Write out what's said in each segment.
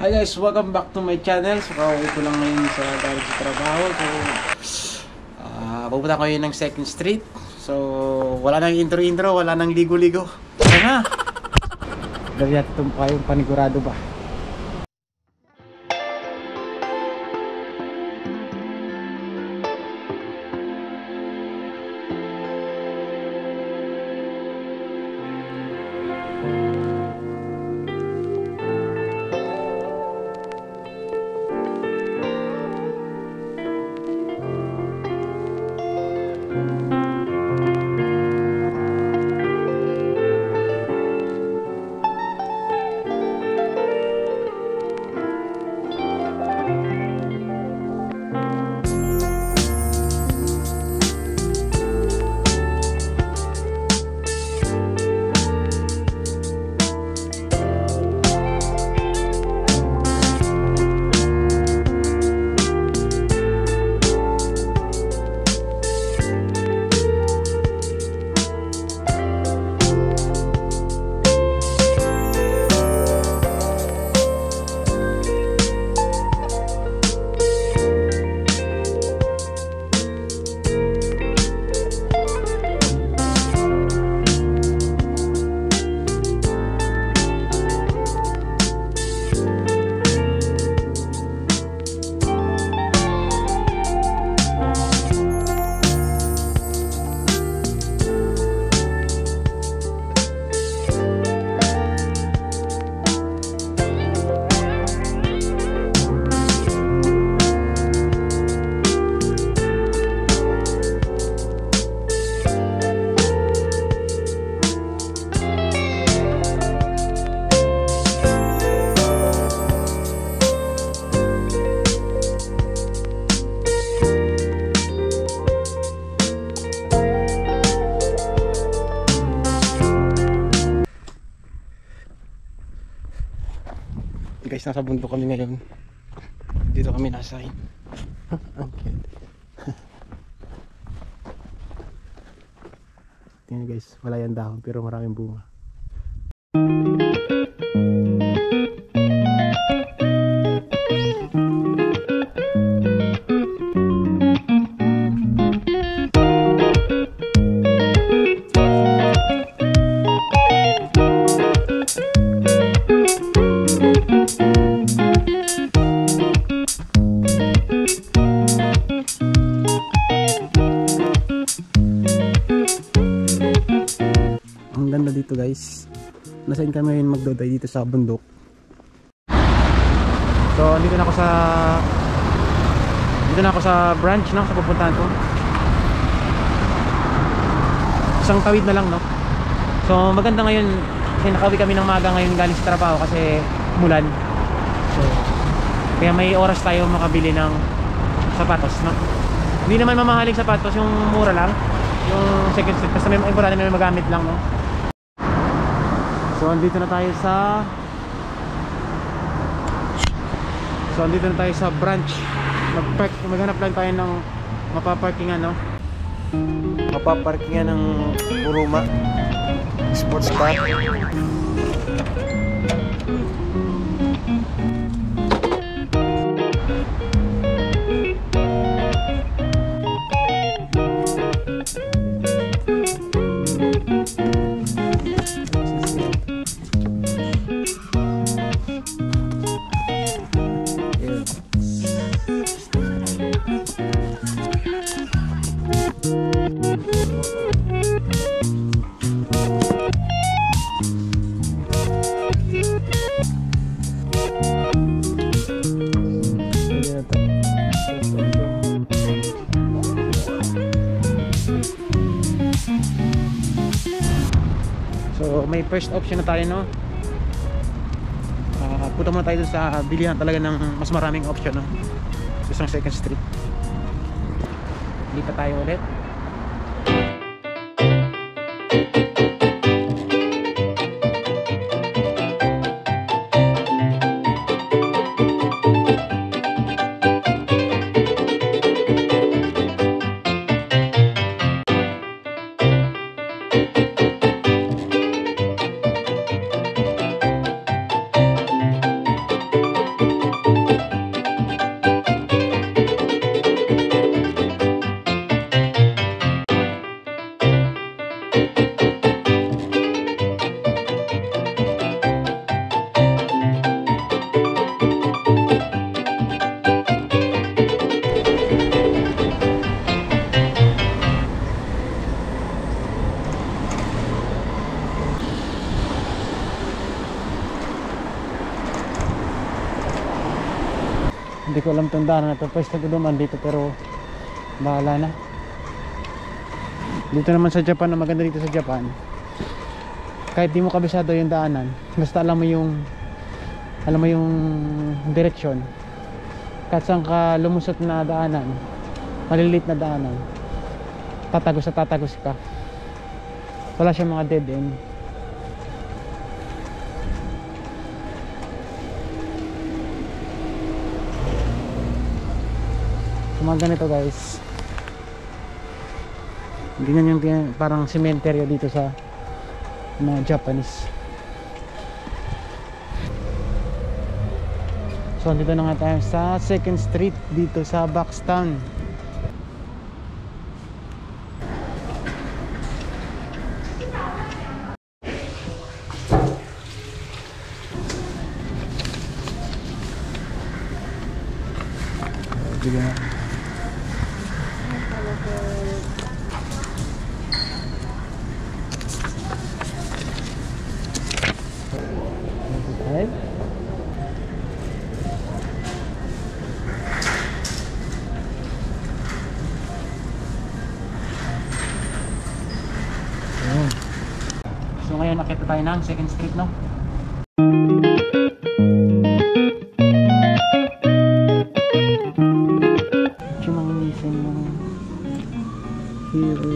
Hi guys, welcome back to my channel. So kauwi ko lang ngayon sa galing sa trabaho. So pupunta ko ngayon ng 2nd Street. So wala nang intro, wala nang ligo-ligo. Tara na! Dali natin itong kayong panigurado ba? Guys, nasa bundok kami ngayon. Dito kami nasa ang cute. Tingnan guys, wala yan dahon pero maraming bunga. Dito guys, nasain kami ngayon magdoday dito sa bundok. So dito na ako sa branch no, sa pupuntahan ko. Isang tawid na lang no. So maganda ngayon kasi nakauwi kami ng maga ngayon galing sa trabaho kasi mulan. So kaya may oras tayo makabili ng sapatos no. Hindi naman mamahaling sapatos, yung mura lang, yung 2nd Street, kasi may importante may magamit lang no. So andito na tayo sa branch. Maghanap lang tayo ng mapaparkingan no. Mapaparkingan ng Kuruma Sports Car. So may first option na tayo no. Punta muna tayo dun sa bilihan talaga ng mas maraming option no. Sa 2nd Street. Lipat tayo ulit. Hindi ko alam tong daan na ito. Pwes na dumaan dito pero bahala na. Dito naman sa Japan, na maganda dito sa Japan, kahit di mo kabisado yung daanan, basta alam mo yung direksyon, kahit saan ka lumusot na daanan, maliliit na daanan, tatagos ka. Wala siyang mga dead end. So, mga ganito guys, ganyan yung parang cemetery dito sa mga Japanese. So dito na nga tayo sa 2nd Street dito sa Buxton. Bigyan na. Okay. So ngayon nakita tayo ng 2nd Street, no? Chumanginisin mo here.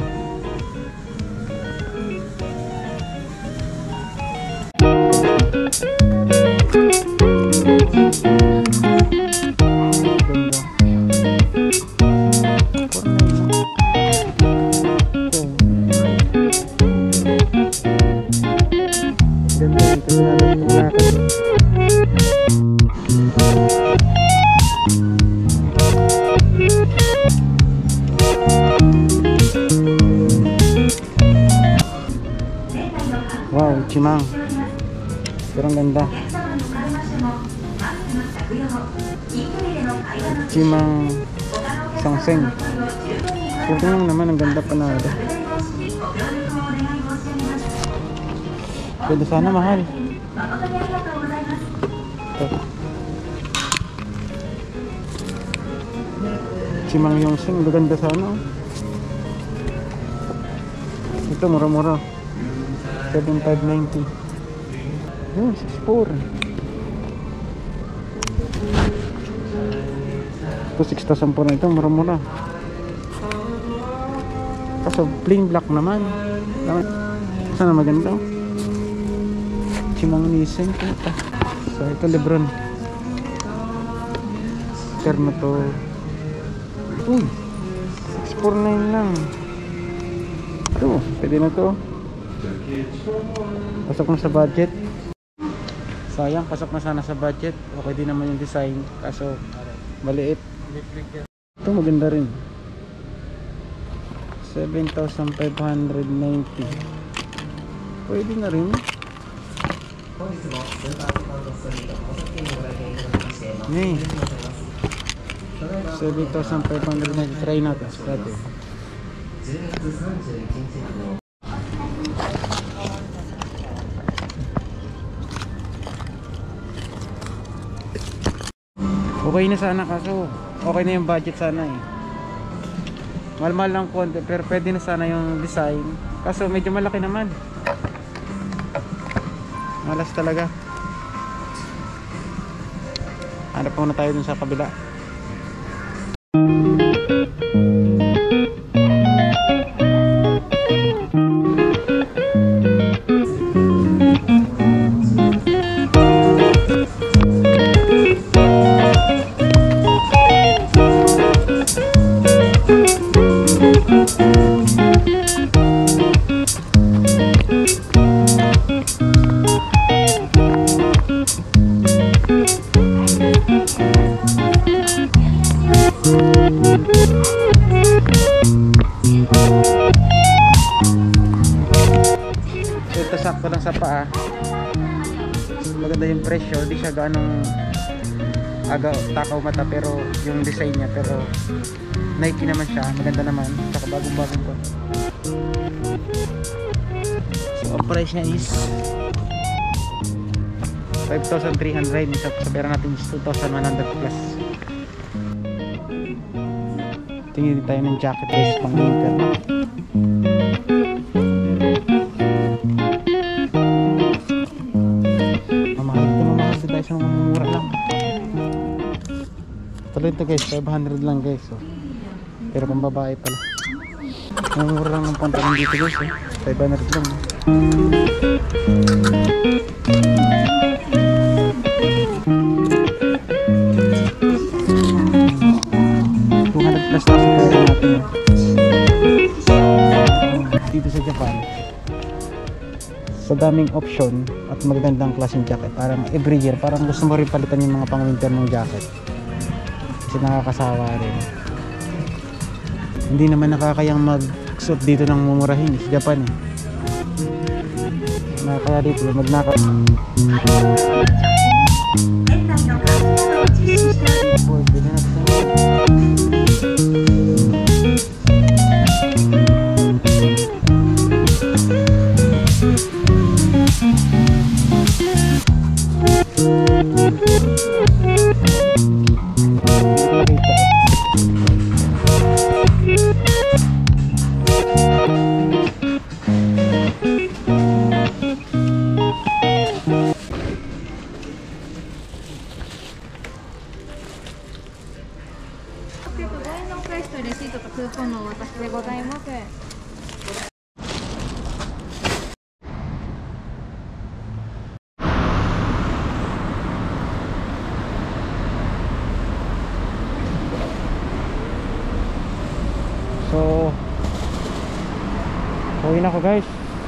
Wow, Chimang. Pero ang ganda. Chimang Sangseng. Puto lang naman, ang ganda pa na. Pwede sana mahal. Ito. Chimang Yongsheng, ganda sana. Ito mura-mura. 7,590. Yun, 6,400. Ito 6,000 po na ito, mura-mura. Kaso plain black naman. Sana maganda. Chimang Niseng ito. So ito Lebron. Terno to. Uy, 6,490 lang. Ito, pwede na to. Pasok na sa budget. Sayang, pasok na sana sa budget. Okay din naman yung design, kaso maliit. Ito maganda rin. 7,590. Pwede na rin. Ni 7,590. Try natin. Okay na sana, kaso okay na yung budget sana eh. Mahal-mahal lang konti pero pwede na sana yung design, kaso medyo malaki naman. Malas talaga. Hanap muna tayo dun sa kabila. Ito sakto lang sa paa. Maganda yung presyo, di siya ganong takaw mata, pero yung design niya, pero Nike naman siya, maganda naman, saka bagong-bagong ko. So ang price niya is 5,300. Sa pera natin is 2,100 plus. Tingin tayo ng jacket guys pang winter. Mamahal tayo sa mga mura lang. Tuloy ito guys, 500 lang guys. So, pero pang babae pala. Mura lang ng pantalon dito guys. 500 lang. 200 plus na sa pera natin. Dito sa Japan, sa daming option at magagandang klaseng jacket, parang every year parang gusto mo rin palitan yung mga pang winter ng jacket kasi nakakasawa rin. Hindi naman nakakayang magsuot dito ng mumurahin sa Japan eh. Kaya dito magnakaw. So, uwi na ako guys.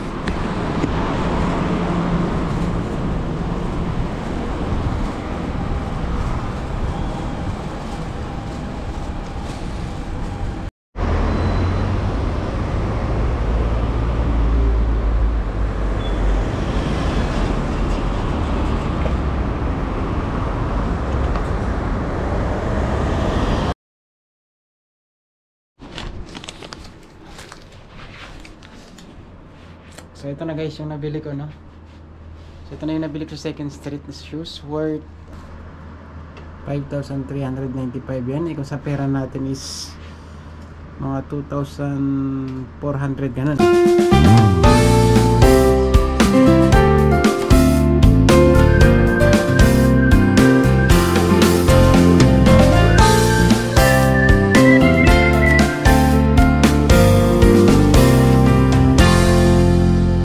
So ito na guys yung nabili ko, no? So ito na yung nabili ko sa Second Street na shoes worth 5,395 yan. Kung sa pera natin is mga 2,400 ganun.